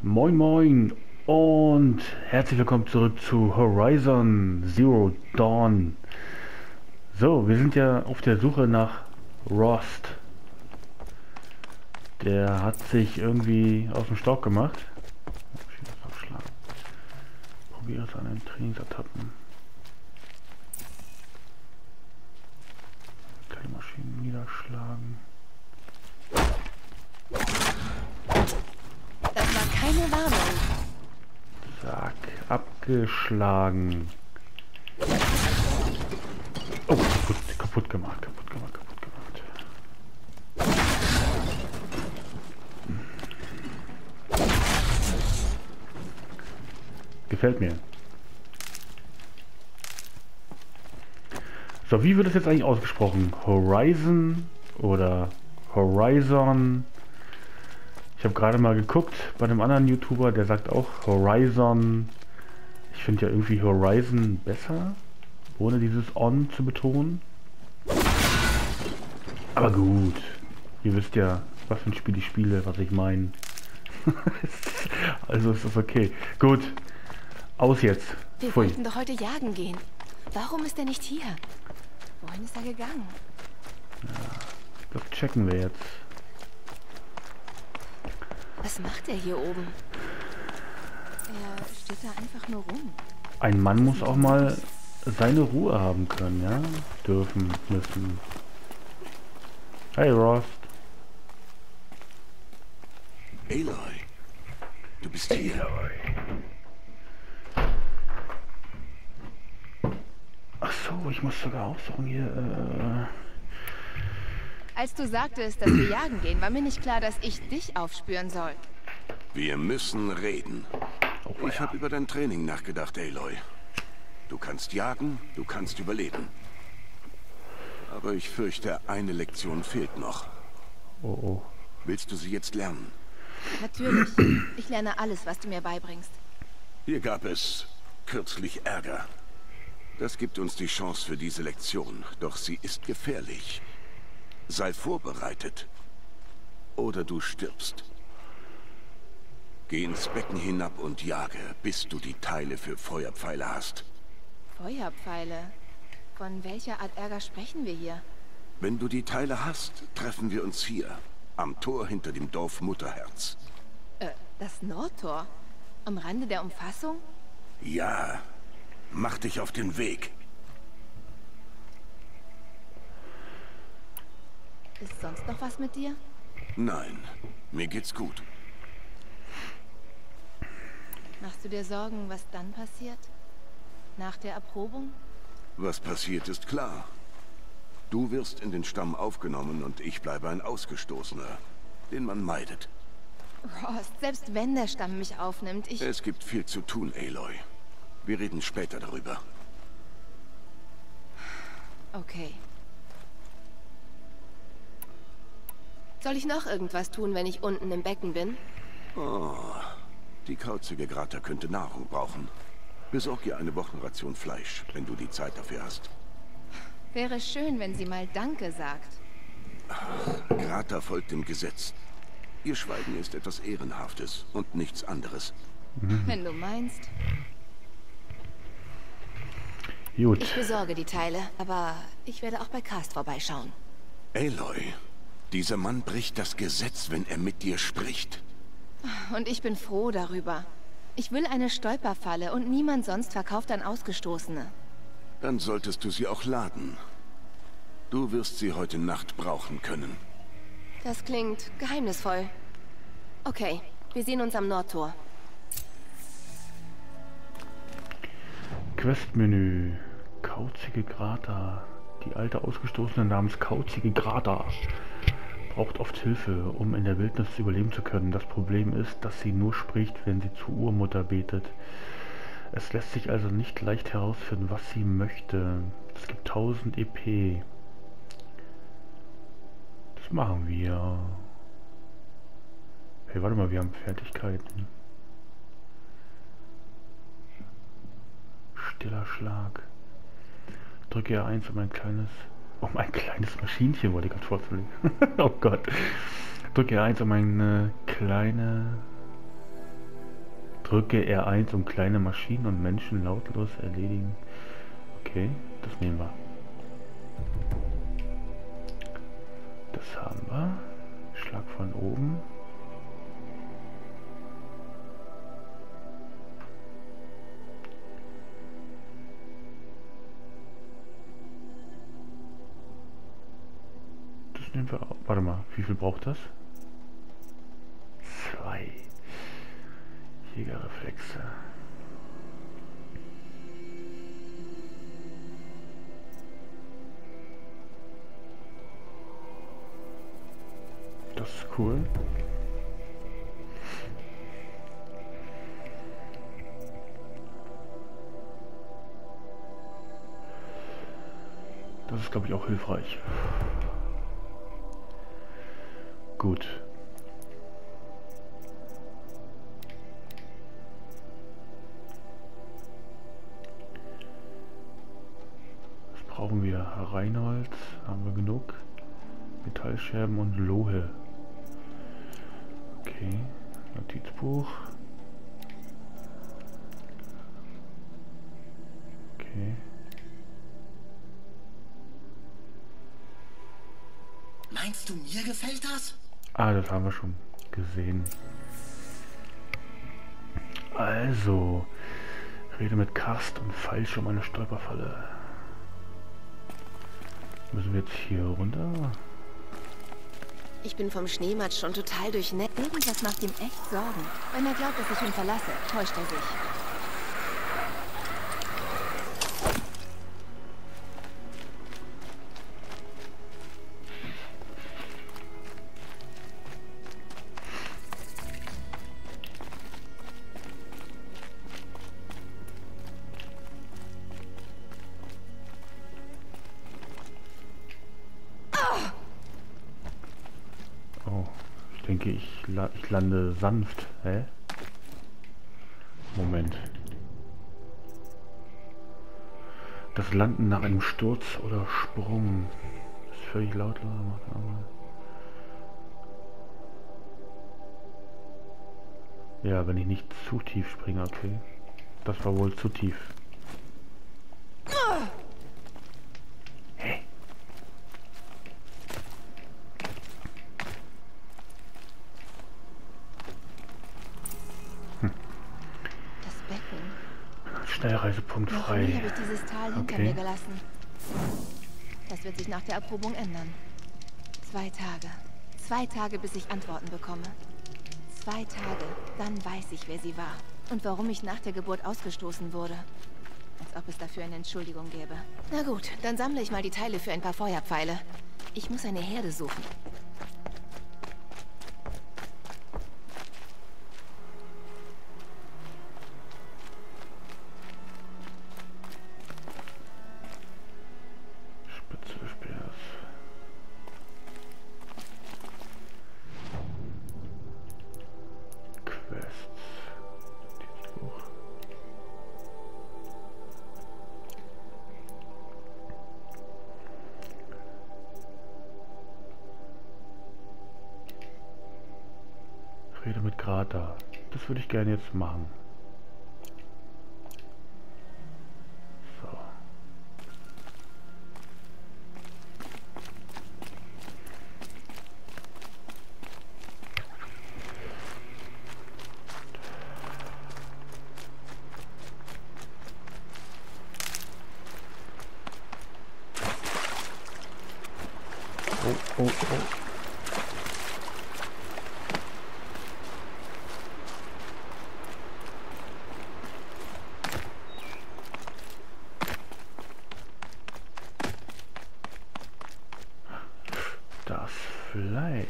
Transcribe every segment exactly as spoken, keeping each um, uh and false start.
Moin Moin und herzlich willkommen zurück zu Horizon Zero Dawn. So, wir sind ja auf der Suche nach Rost. Der hat sich irgendwie aus dem Staub gemacht. Probiere es an den Trainingsattacken. Kleine Maschinen niederschlagen. Das war keine Warnung. Zack, abgeschlagen. Oh, kaputt, kaputt gemacht, kaputt gemacht, kaputt gemacht. Gefällt mir. So, wie wird es jetzt eigentlich ausgesprochen? Horizon oder Horizon? Ich habe gerade mal geguckt bei einem anderen YouTuber, der sagt auch Horizon. Ich finde ja irgendwie Horizon besser, ohne dieses On zu betonen. Aber gut, ihr wisst ja, was für ein Spiel ich spiele, was ich meine. Also ist das okay. Gut, aus jetzt. Wir Pfui. wollten doch heute jagen gehen. Warum ist er nicht hier? Wohin ist er gegangen? Das checken wir jetzt. Was macht er hier oben? Er steht da einfach nur rum. Ein Mann muss auch mal seine Ruhe haben können, ja? Dürfen, müssen. Hey Rost. Aloy, du bist hier. Ach so, ich muss sogar aussuchen hier. Äh Als du sagtest, dass wir jagen gehen, war mir nicht klar, dass ich dich aufspüren soll. Wir müssen reden. oh, Ich ja. habe über dein Training nachgedacht, Aloy. Du kannst jagen, du kannst überleben. Aber ich fürchte, eine Lektion fehlt noch. Oh oh. Willst du sie jetzt lernen? Natürlich. Ich lerne alles, was du mir beibringst. Hier gab es kürzlich Ärger. Das gibt uns die Chance für diese Lektion, doch sie ist gefährlich. Sei vorbereitet. Oder du stirbst. Geh ins Becken hinab und jage, bis du die Teile für Feuerpfeile hast. Feuerpfeile. Von welcher Art Ärger sprechen wir hier? Wenn du die Teile hast, treffen wir uns hier, am Tor hinter dem Dorf Mutterherz. Äh, das Nordtor? Am Rande der Umfassung? Ja, mach dich auf den Weg. Ist sonst noch was mit dir? Nein, mir geht's gut. Machst du dir Sorgen, was dann passiert? Nach der Erprobung? Was passiert, ist klar. Du wirst in den Stamm aufgenommen und ich bleibe ein Ausgestoßener, den man meidet. Rost, selbst wenn der Stamm mich aufnimmt, ich... Es gibt viel zu tun, Aloy. Wir reden später darüber. Okay. Soll ich noch irgendwas tun, wenn ich unten im Becken bin? Oh, die kauzige Grata könnte Nahrung brauchen. Besorg ihr eine Wochenration Fleisch, wenn du die Zeit dafür hast. Wäre schön, wenn sie mal Danke sagt. Grata folgt dem Gesetz. Ihr Schweigen ist etwas Ehrenhaftes und nichts anderes. Wenn du meinst. Gut. Ich besorge die Teile, aber ich werde auch bei Cast vorbeischauen. Aloy, dieser Mann bricht das Gesetz, wenn er mit dir spricht. Und ich bin froh darüber. Ich will eine Stolperfalle und niemand sonst verkauft an Ausgestoßene. Dann solltest du sie auch laden. Du wirst sie heute Nacht brauchen können. Das klingt geheimnisvoll. Okay, wir sehen uns am Nordtor. Questmenü. Kauzige Grata. Die alte Ausgestoßene namens Kauzige Grata braucht oft Hilfe, um in der Wildnis überleben zu können. Das Problem ist, dass sie nur spricht, wenn sie zur Urmutter betet. Es lässt sich also nicht leicht herausfinden, was sie möchte. Es gibt tausend E P. Das machen wir. Hey, warte mal, wir haben Fertigkeiten. Stiller Schlag. Drücke R eins, um ein kleines... Um ein kleines Maschinchen wollte ich gerade vorzulegen. Oh Gott. Drücke R eins, um eine kleine Drücke R eins, um kleine Maschinen und Menschen lautlos erledigen. Okay, das nehmen wir. Das haben wir. Schlag von oben. Das nehmen wir auch. Warte mal, wie viel braucht das? Zwei. Jägerreflexe. Das ist cool. Das ist, glaube ich, auch hilfreich. Gut. Was brauchen wir? Reinholz haben wir genug. Metallscherben und Lohe. Okay, Notizbuch. Okay. Meinst du, mir gefällt das? Ah, das haben wir schon gesehen. Also, rede mit Karst und falsch um eine Stolperfalle. Müssen wir jetzt hier runter? Ich bin vom Schneematsch schon total durchnässt. Irgendwas macht ihm echt Sorgen. Wenn er glaubt, dass ich ihn verlasse, täuscht er sich. Ich denke, ich, la ich lande sanft. Hä? Moment. Das Landen nach einem Sturz oder Sprung ist völlig lautlos. Ja, wenn ich nicht zu tief springe, okay. Das war wohl zu tief. Hey. Schnellreisepunkt frei. Noch nie habe ich dieses Tal hinter Okay. mir gelassen. Das wird sich nach der Erprobung ändern. Zwei Tage. Zwei Tage, bis ich Antworten bekomme. Zwei Tage, dann weiß ich, wer sie war. Und warum ich nach der Geburt ausgestoßen wurde. Als ob es dafür eine Entschuldigung gäbe. Na gut, dann sammle ich mal die Teile für ein paar Feuerpfeile. Ich muss eine Herde suchen. Rede mit Grata. Das würde ich gerne jetzt machen. So. Oh, oh, oh. Das Fleisch.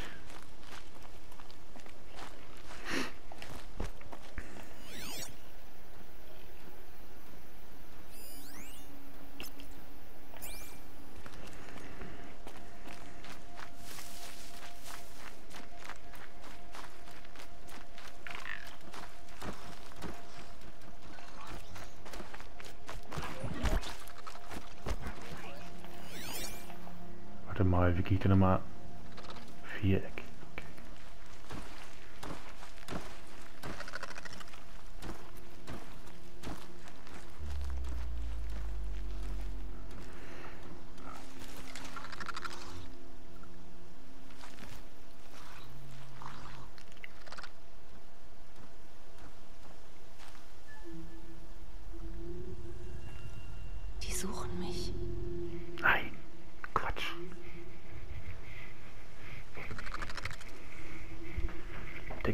Warte mal, wie geht denn nochmal? Viereck. Okay.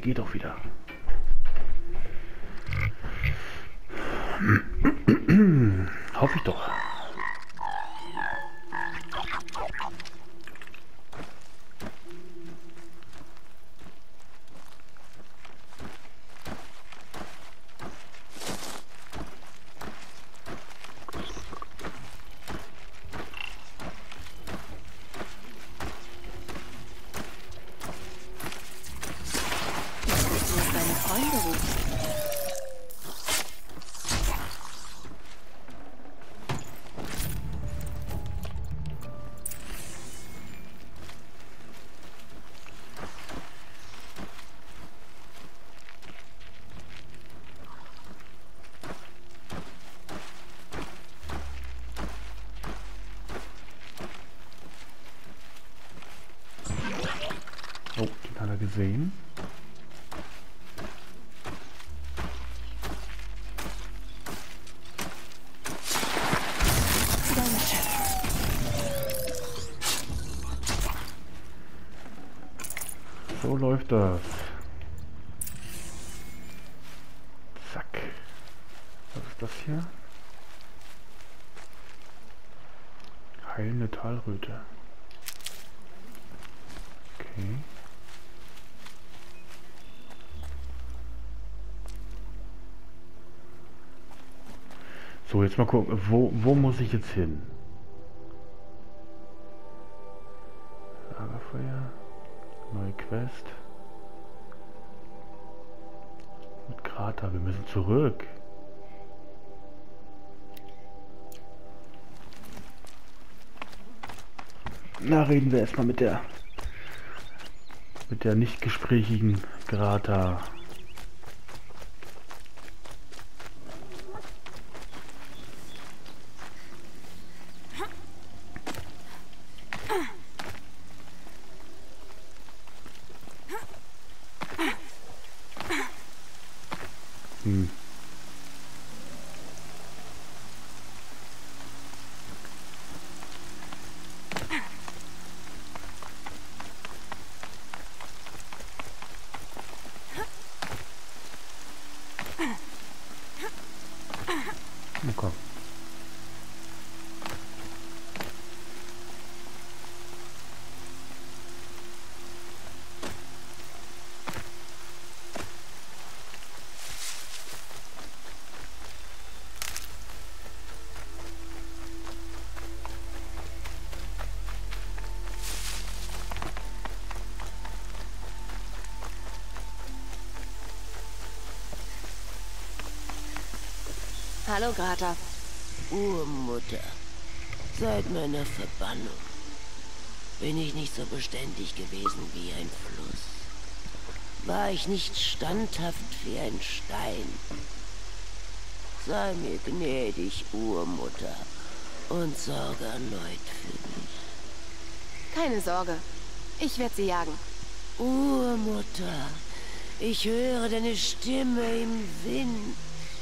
geht doch wieder. Hoffe ich doch. Oh, den hat er gesehen. So läuft das. Zack. Was ist das hier? Heilende Talröte. Okay. So, jetzt mal gucken, wo, wo muss ich jetzt hin? Lagerfeuer, neue Quest. Mit Krater, wir müssen zurück. Na, reden wir erstmal mit der mit der nicht gesprächigen Grata. Hm. Na komm. Hallo, Grata. Urmutter, seit meiner Verbannung bin ich nicht so beständig gewesen wie ein Fluss. War ich nicht standhaft wie ein Stein. Sei mir gnädig, Urmutter, und sorge erneut für mich. Keine Sorge. Ich werde sie jagen. Urmutter, ich höre deine Stimme im Wind.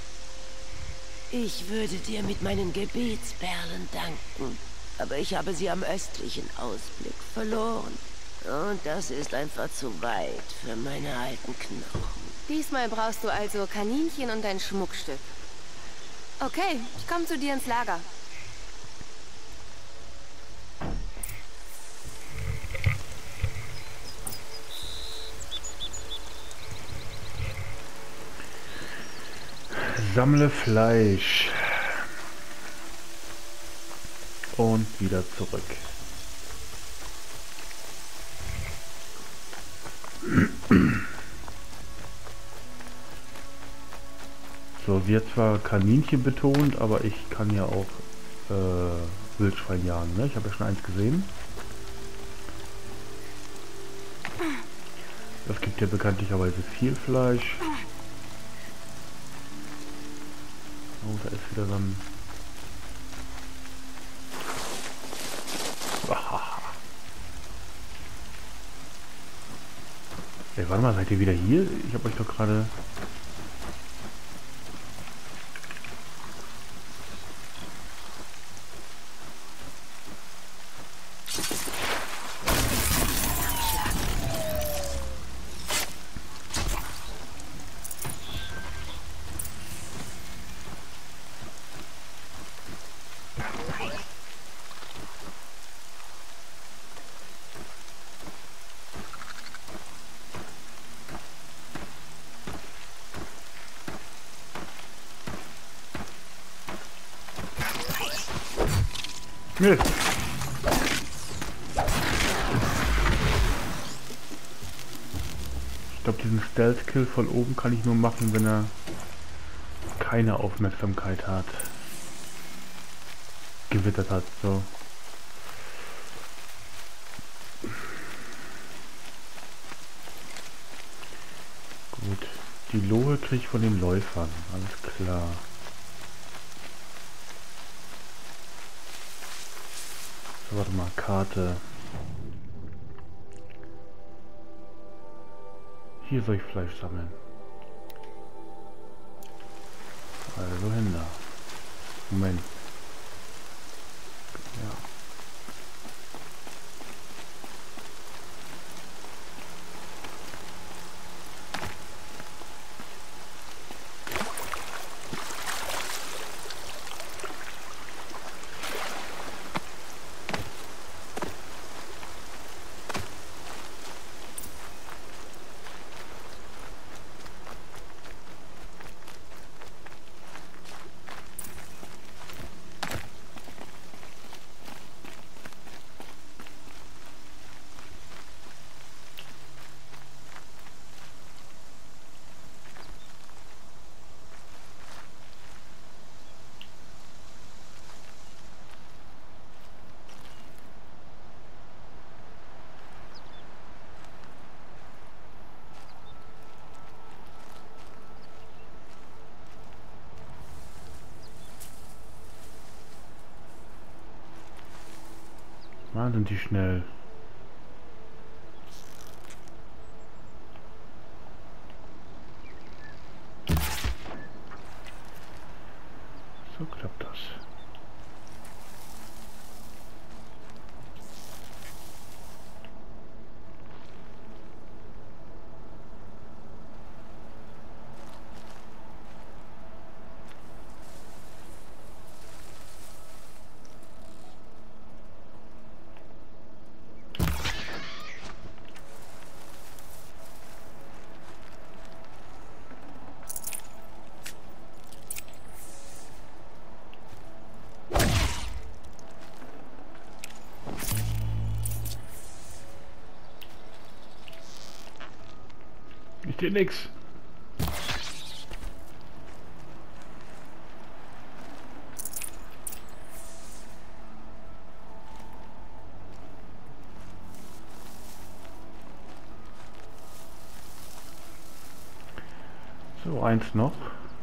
Ich würde dir mit meinen Gebetsperlen danken, aber ich habe sie am östlichen Ausblick verloren. Und das ist einfach zu weit für meine alten Knochen. Diesmal brauchst du also Kaninchen und ein Schmuckstück. Okay, ich komme zu dir ins Lager. Sammle Fleisch. Und wieder zurück. So, sie hat zwar Kaninchen betont, aber ich kann ja auch äh, Wildschwein jagen, ne? Ich habe ja schon eins gesehen. Das gibt ja bekanntlicherweise viel Fleisch. Oh, da ist wieder so ein... Ey, warte mal, seid ihr wieder hier? Ich habe euch doch gerade... Mist. Ich glaube, diesen Stealth-Kill von oben kann ich nur machen, wenn er keine Aufmerksamkeit hat. Gewittert hat, so. Gut. Die Lohe kriege ich von den Läufern. Alles klar. So, warte mal. Karte. Hier soll ich Fleisch sammeln. Also hin da. Moment. Ja. Mann, sind die schnell. So klappt das. Ich sehe nix. So, eins noch.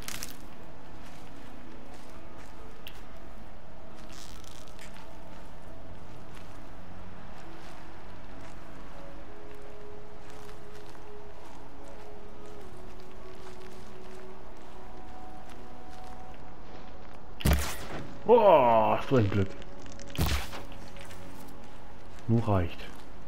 Oh, so ein Glück. Nur reicht.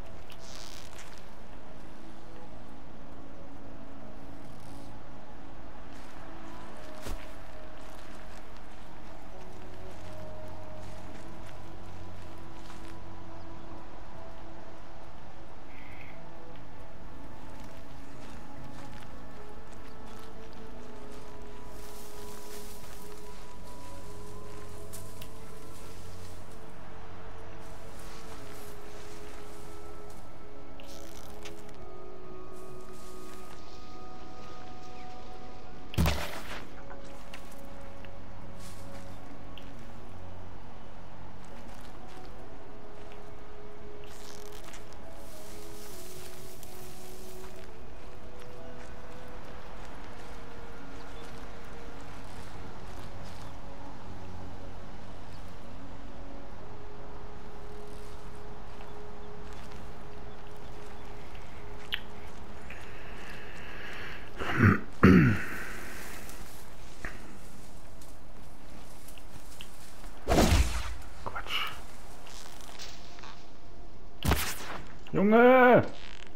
Quatsch. Junge!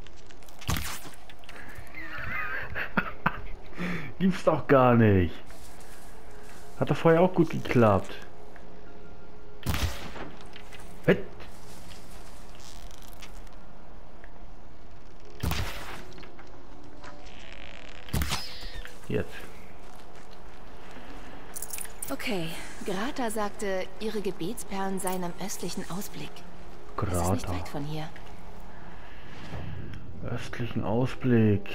Gibt's doch gar nicht. Hat doch vorher auch gut geklappt. Hett. Jetzt. Okay, Grata sagte, ihre Gebetsperlen seien am östlichen Ausblick. Das ist nicht Grata. weit von hier. Östlichen Ausblick.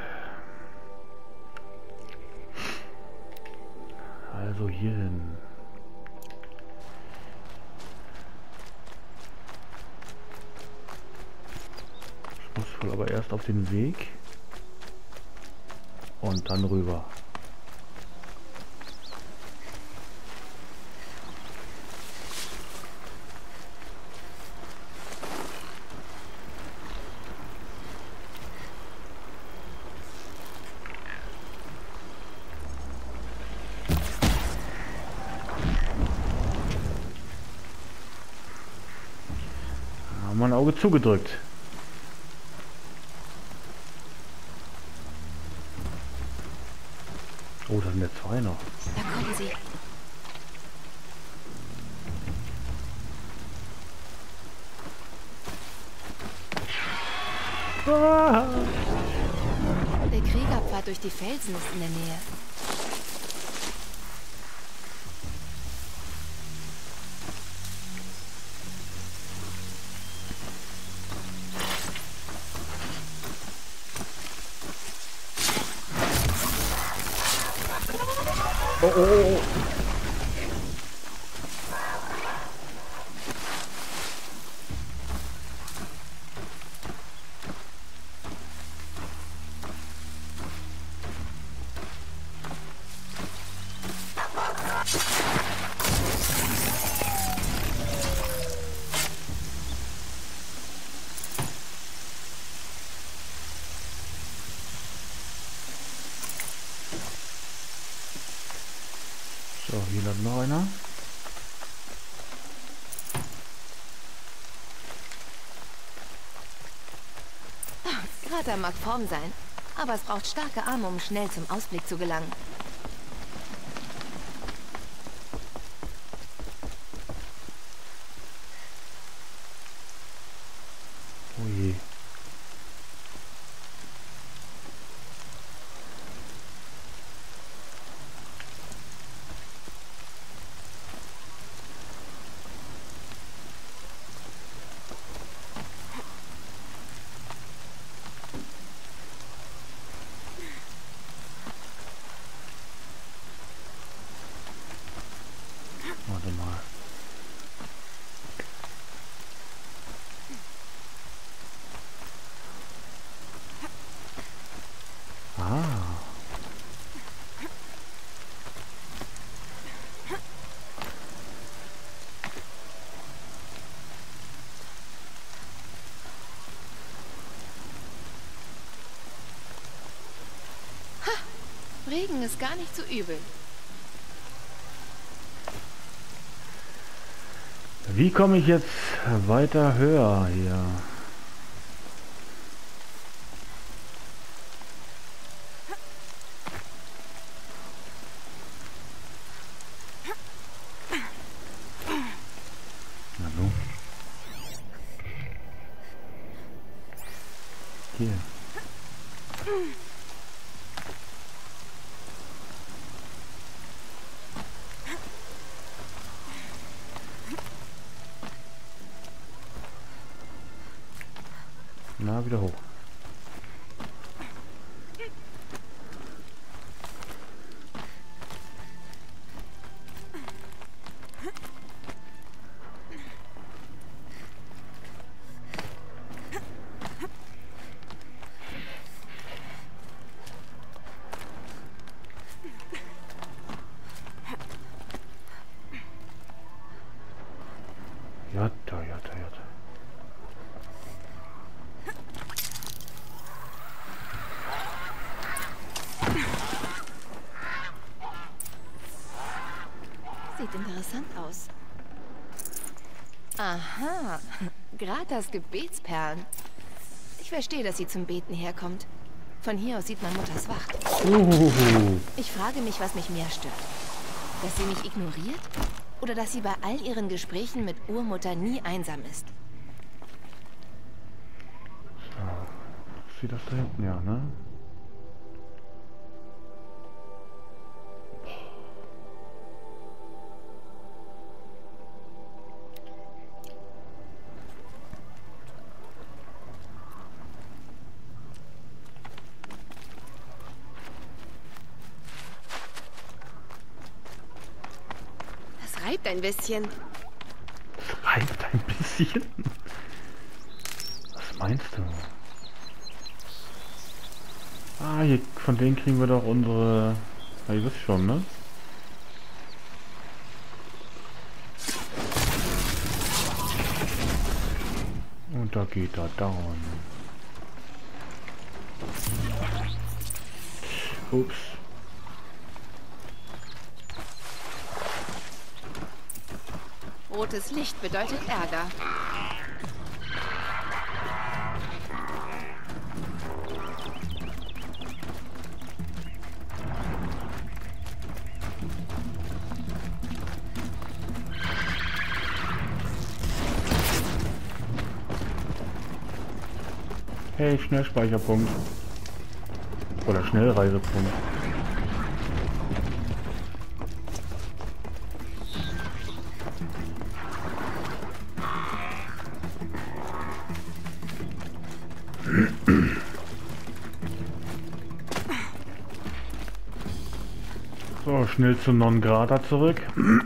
Also hierhin. Ich muss wohl aber erst auf den Weg und dann rüber. Haben wir ein Auge zugedrückt. Oh, da sind ja zwei noch. Da kommen sie. Ah! Der Kriegerpfad durch die Felsen ist in der Nähe. Oh, oh, oh. So, hier landet noch einer. Grata mag Form sein, aber es braucht starke Arme, um schnell zum Ausblick zu gelangen. Oh je. Warte mal. Ah. Regen ist gar nicht so übel. Wie komme ich jetzt weiter höher hier? Na nun. Hier. Na, wieder hoch. Jatta, jatta, jatta. Sieht interessant aus. Aha, Gratas Gebetsperlen. Ich verstehe, dass sie zum Beten herkommt. Von hier aus sieht man Mutters Wacht. Uhuhu. Ich frage mich, was mich mehr stört. Dass sie mich ignoriert oder dass sie bei all ihren Gesprächen mit Urmutter nie einsam ist. So. Sieht das da hinten, ja, ne? reibt ein bisschen. Es reibt ein bisschen. Was meinst du? Ah, hier, von denen kriegen wir doch unsere... Ja, ihr wisst schon, ne? Und da geht er down. Ups. Rotes Licht bedeutet Ärger. Hey, Schnellspeicherpunkt. Oder Schnellreisepunkt. So, schnell zu Non Grata zurück.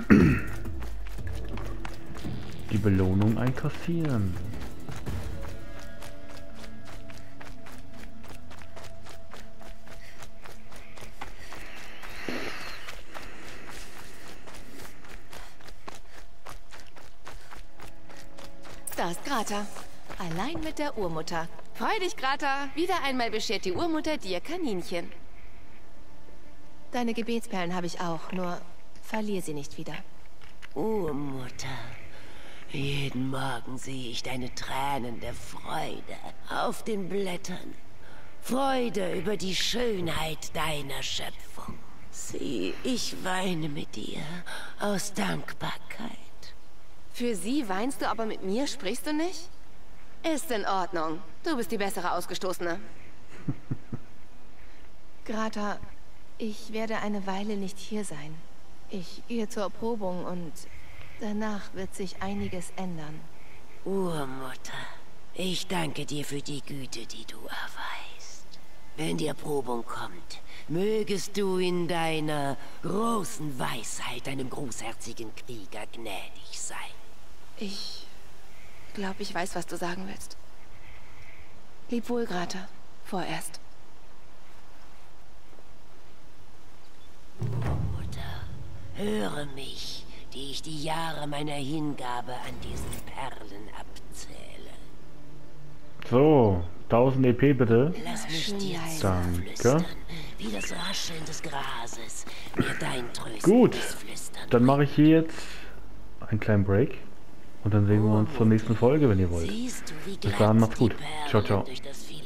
Die Belohnung einkassieren. Da ist Grata. Allein mit der Urmutter. Freu dich, Grata. Wieder einmal beschert die Urmutter dir Kaninchen. Deine Gebetsperlen habe ich auch, nur verlier sie nicht wieder. Urmutter, jeden Morgen sehe ich deine Tränen der Freude auf den Blättern. Freude über die Schönheit deiner Schöpfung. Sieh, ich weine mit dir aus Dankbarkeit. Für sie weinst du, aber mit mir sprichst du nicht? Ist in Ordnung. Du bist die bessere Ausgestoßene. Grata, ich werde eine Weile nicht hier sein. Ich gehe zur Erprobung und danach wird sich einiges ändern. Urmutter, ich danke dir für die Güte, die du erweist. Wenn die Erprobung kommt, mögest du in deiner großen Weisheit einem großherzigen Krieger gnädig sein. Ich glaube, ich weiß, was du sagen willst. Leb wohl, Grata. Vorerst. Urmutter, höre mich, die ich die Jahre meiner Hingabe an diesen Perlen abzähle. So, tausend E P bitte. Lass mich dir Danke. flüstern, wie das Rascheln des Grases mir dein tröstendes Gut, Flüstern. dann mache ich hier jetzt einen kleinen Break. Und dann sehen wir uns zur nächsten Folge, wenn ihr wollt. Siehst du, wie Bis dahin, glatt macht's gut. die Perlen Ciao, ciao. durch das viele